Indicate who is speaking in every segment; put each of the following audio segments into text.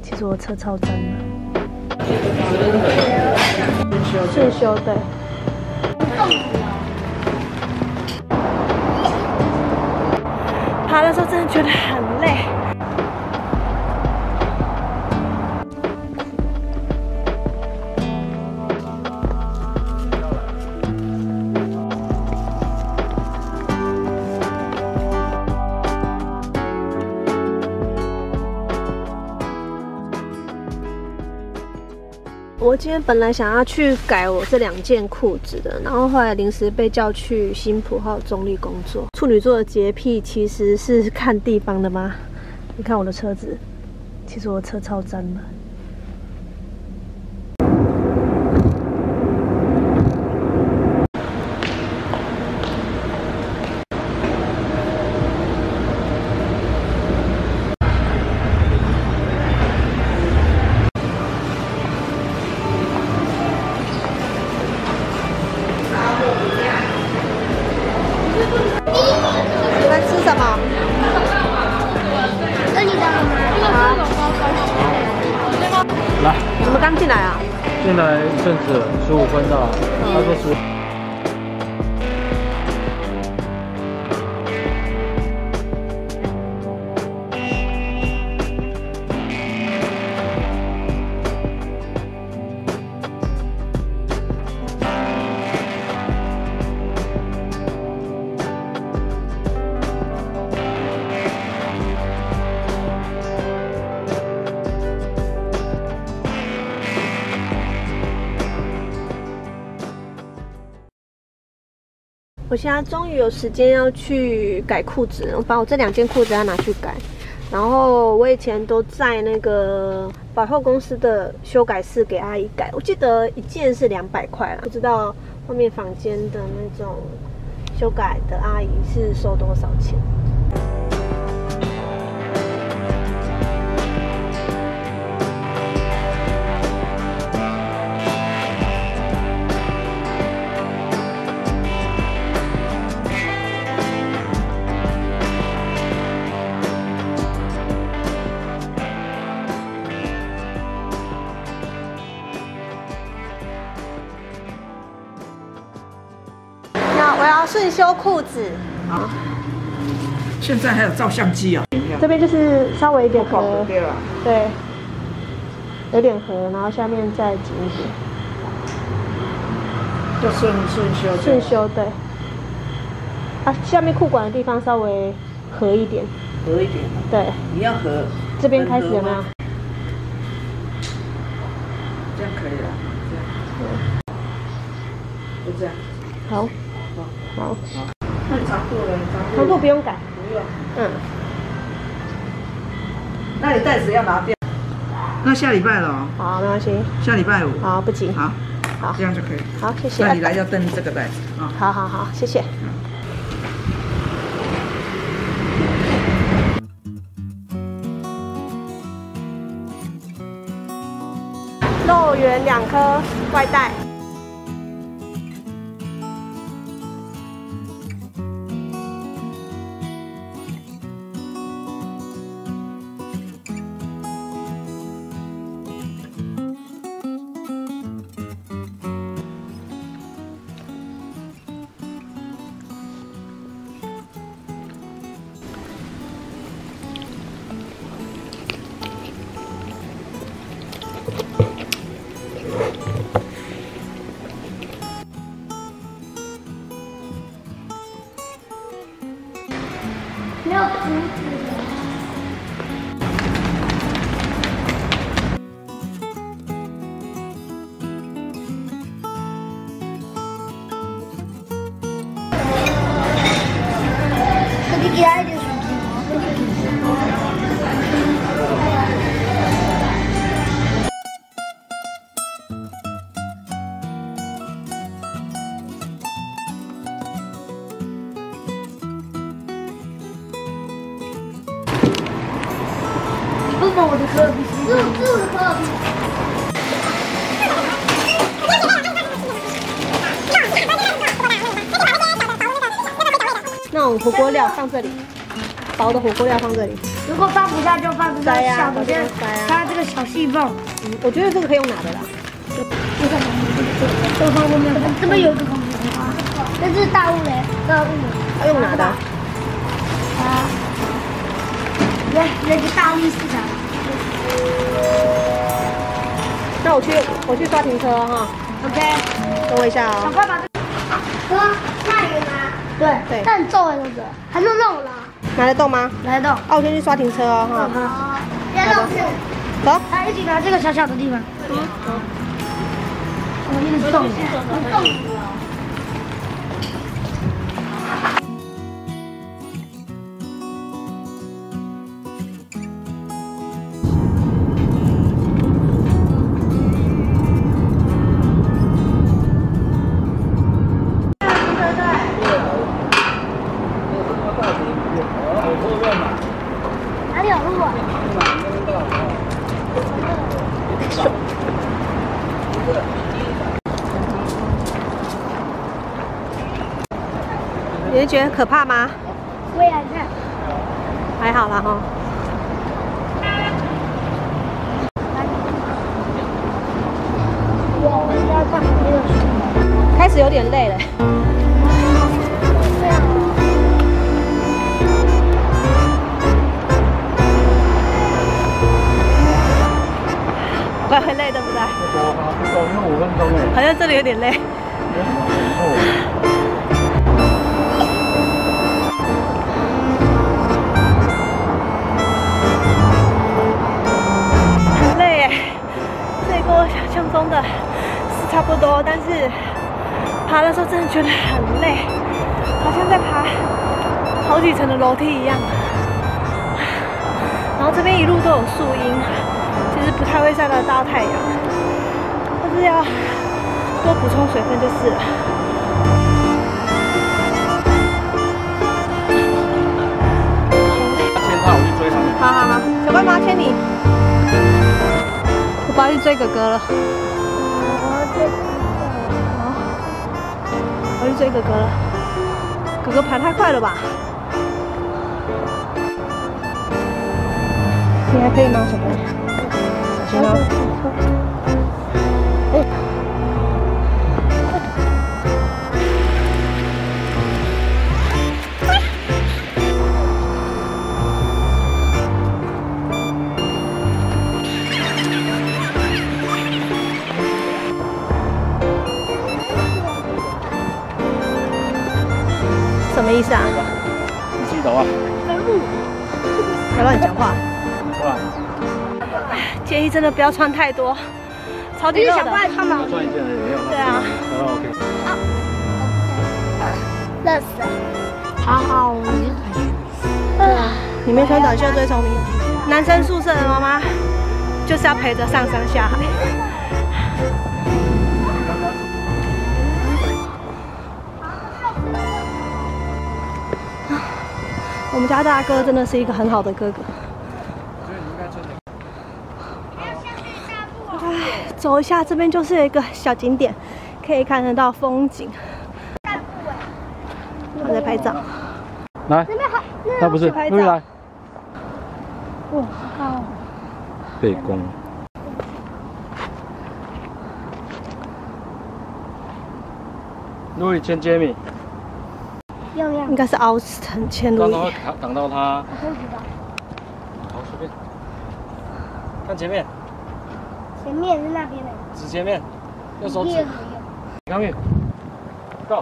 Speaker 1: 其实我车超脏的。顺修对。爬的时候真的觉得很累。我今天本来想要去改我这2件裤子的，然后后来临时被叫去新埔还有中立工作。处女座的洁癖其实是看地方的吗？你看我的车子，其实我车超脏的。
Speaker 2: 来，
Speaker 1: 你们刚进来啊？
Speaker 2: 进来一阵子，15分到，他说15。
Speaker 1: 我现在终于有时间要去改裤子，我把我这2件裤子要拿去改。然后我以前都在那个百货公司的修改室给阿姨改，我记得1件是200块啦，不知道外面坊间的那种修改的阿姨是收多少钱。我要顺修裤子。
Speaker 3: 好，现在还有照相机啊。
Speaker 1: 这边就是稍微有点合，
Speaker 3: 对了，
Speaker 1: 对，有点合，然后下面再紧一点。
Speaker 3: 就顺修。
Speaker 1: 顺修对。啊，下面裤管的地方稍微合一点。
Speaker 3: 合一点。
Speaker 1: 对。
Speaker 3: 你要合。
Speaker 1: 这边开始有没有？
Speaker 3: 这样可以了。这样。就这样。
Speaker 1: 好。好，
Speaker 3: 那长度呢？
Speaker 1: 长度不用改，
Speaker 3: 不用。
Speaker 1: 嗯。
Speaker 3: 那你袋子要拿掉。那下礼拜了哦。
Speaker 1: 好，没关系。
Speaker 3: 下礼拜5。
Speaker 1: 好，不急。
Speaker 3: 好，
Speaker 1: 好，
Speaker 3: 这样就可以。
Speaker 1: 好，谢谢。
Speaker 3: 那你来要登这个袋子啊。
Speaker 1: 好好好，谢谢。肉圆2颗，外带。没有竹子。可以给他一点水晶吗？不把我的可尔必斯，这我的可尔必斯。那种火锅料放这里，薄的火锅料放这里。
Speaker 4: 如果放不下就放这个
Speaker 1: 塞啊
Speaker 4: 小的，这样
Speaker 1: 塞啊
Speaker 4: 它这个小细缝。
Speaker 1: 我觉得这个可以用拿的啦。
Speaker 4: 这个放后面，这边有一个空间啊。这是大雾嘞，大雾。
Speaker 1: 要用拿的。
Speaker 4: 啊，那个大力士的。
Speaker 1: 那我去刷停车哈。
Speaker 4: OK。
Speaker 1: 等我一下哦。
Speaker 4: 赶快把这个。哥，那里吗？对，它很重哎，这个还能弄了。
Speaker 1: 拿得动吗？
Speaker 4: 拿得动。
Speaker 1: 我先去刷停车哦哈。
Speaker 4: 好。别动手。
Speaker 1: 走。
Speaker 4: 来，一起拿这个小小的地方。好。我一直动。动。哪里有路啊？
Speaker 1: 你是觉得可怕吗？
Speaker 4: 我也看。
Speaker 1: 还好啦哈。
Speaker 4: 我要看这个书。
Speaker 1: 开始有点累了。会很累，对不对？
Speaker 2: 不够，因为5分钟哎。
Speaker 1: 好像这里有点累。很累哎，这里跟我想象中的是差不多，但是爬的时候真的觉得很累，好像在爬好几层的楼梯一样。然后这边一路都有树荫。其实不太会晒到大太阳，但是要多补充水分就是了。
Speaker 2: 牵他，我去追他们。
Speaker 1: 好好好，小乖妈牵你，我爸去追哥哥了。好，我去追哥哥了。哥哥爬太快了吧？你还可以吗，小乖？行吗？什么意思啊？
Speaker 2: 你记得啊？
Speaker 1: 别乱讲话。
Speaker 2: 是吧？
Speaker 1: 建议真的不要穿太多，超级热的。
Speaker 4: 穿吗？
Speaker 2: 穿一件而已，没有。
Speaker 1: 对啊。
Speaker 2: OK。
Speaker 4: 热死。好，我就
Speaker 1: 对啊，你没穿短袖最聪明。男生宿舍的妈妈就是要陪着上山下海。我们家大哥真的是一个很好的哥哥。走一下，这边就是有一个小景点，可以看得到风景。我在拍照。
Speaker 2: 来，那不是，陆毅来。
Speaker 4: 哇，好高。
Speaker 2: 背弓。陆毅牵 Jamie。
Speaker 4: 用
Speaker 1: 应该是凹成前路。
Speaker 2: 刚刚会挡到他。
Speaker 4: 我不知道。
Speaker 2: 好，随便。看前面。
Speaker 4: 前面是那边的。
Speaker 2: 指前面，用手指。刚面。Go。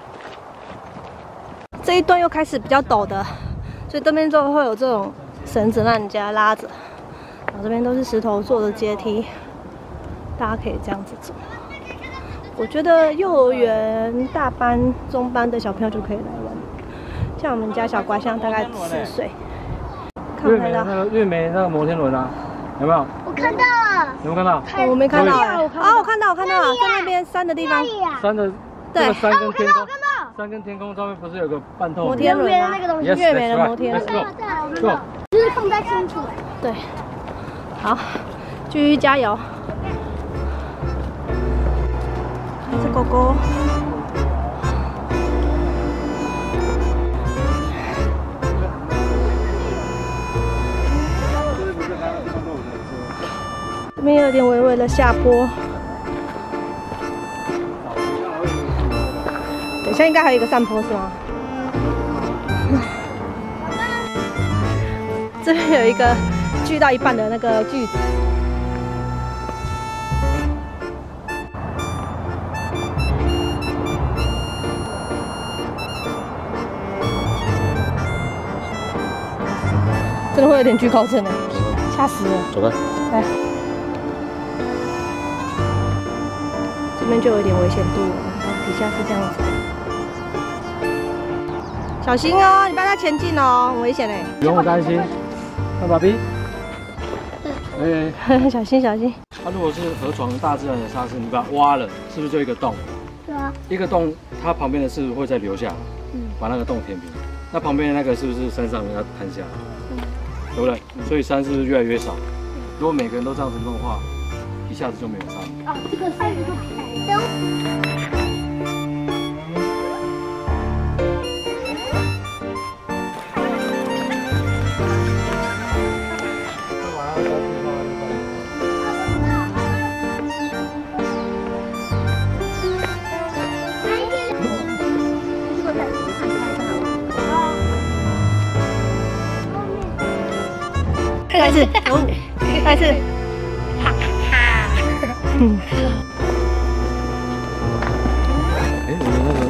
Speaker 1: 这一段又开始比较陡的，所以这边就会有这种绳子让人家拉着。然后这边都是石头做的阶梯，大家可以这样子走。我觉得幼儿园大班、中班的小朋友就可以来玩。像我们家小乖，像大概10岁。
Speaker 2: 月美那个月美那个摩天轮啊，有没有？
Speaker 4: 我看到了。
Speaker 2: 有没有看到？
Speaker 1: 我没看到哎。啊，我看到了，在那边山的地方。
Speaker 2: 山的。
Speaker 1: 对。
Speaker 2: 山跟天空。山跟天空上面不是有个半透明
Speaker 1: 摩天轮啊？月美的摩天轮。
Speaker 2: Go。
Speaker 4: 就是看不太清楚哎。
Speaker 1: 对。好，继续加油。还是狗狗。 这边有点微微的下坡。等一下应该还有一个上坡是吗？这边有一个锯到一半的那个锯子。真的会有点惧高症哎，吓死了！
Speaker 2: 走开。
Speaker 1: 来，这边就有点危险度了，底下是这样子。小心哦，你不要再前进哦，很危险哎。
Speaker 2: 不用担心，看爸比。
Speaker 1: 小心小心。
Speaker 2: 它如果是河床大自然的沙石，你把它挖了，是不是就一个洞？
Speaker 4: 对啊。
Speaker 2: 一个洞，它旁边的是不是会再流下来？把那个洞填平。那旁边的那个是不是山上要摊下来？对不对？所以山是不是越来越少？如果每个人都这样子弄的话，一下子就没有山。
Speaker 4: 哦，这个山一个
Speaker 1: 再来一次，再来一次。
Speaker 2: 哎，我的那个。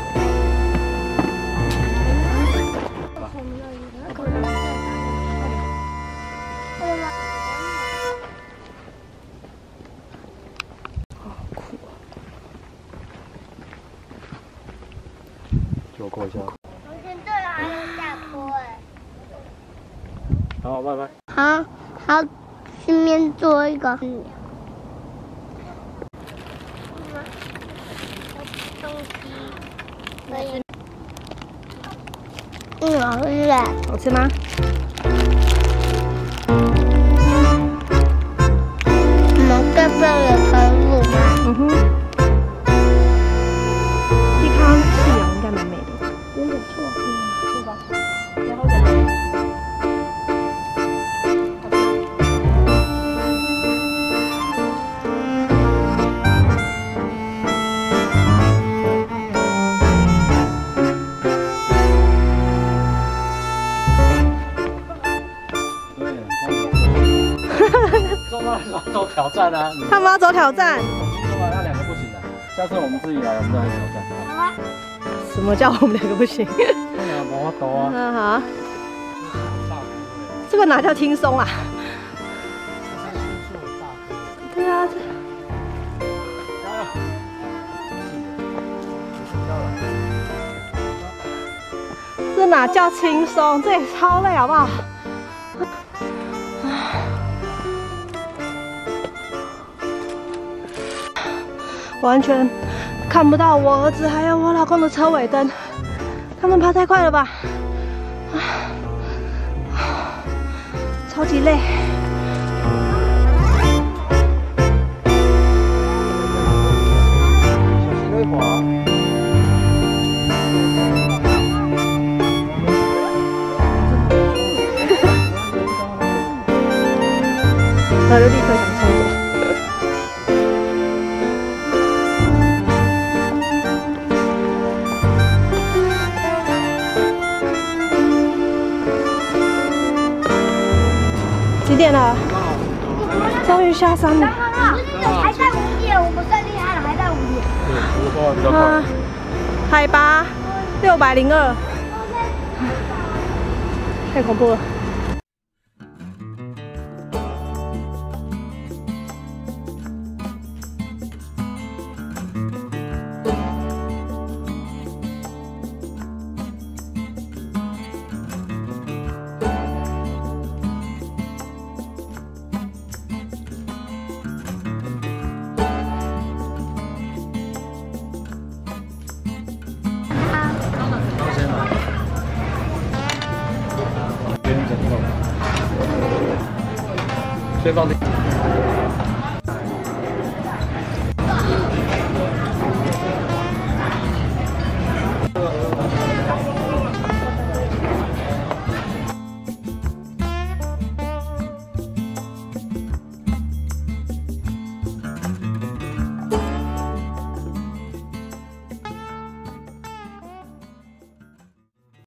Speaker 2: 好酷啊！给我过一下。
Speaker 4: 从前这还有下坡哎。
Speaker 2: 好，拜拜。
Speaker 4: 好，顺便做一个。好吃哎。
Speaker 1: 好吃吗？
Speaker 4: 我们这边有可以录吗？
Speaker 1: 嗯哼。一看夕阳应该蛮美的。
Speaker 4: 有点错。
Speaker 1: 是吧？然后
Speaker 2: 走挑战啊！
Speaker 1: 他们要走挑战。
Speaker 2: 说完那两个不行的，下次我们自己来，我们再来挑战。
Speaker 4: 好啊。
Speaker 1: 什么叫我们两个不行？
Speaker 2: 那两个我抖啊。
Speaker 1: 嗯好。这个哪叫轻松啊？对啊。这哪叫轻松？这也超累，好不好？完全看不到我儿子还有我老公的车尾灯，他们爬太快了吧？超级累。
Speaker 2: 小心会滑。
Speaker 1: 他就立刻想冲走。几点了？终于下山了。
Speaker 4: 还在5点，我们算厉害了，还在5点。
Speaker 2: 对，我说话比较快。
Speaker 1: 海拔602，太恐怖了。
Speaker 2: 先放这。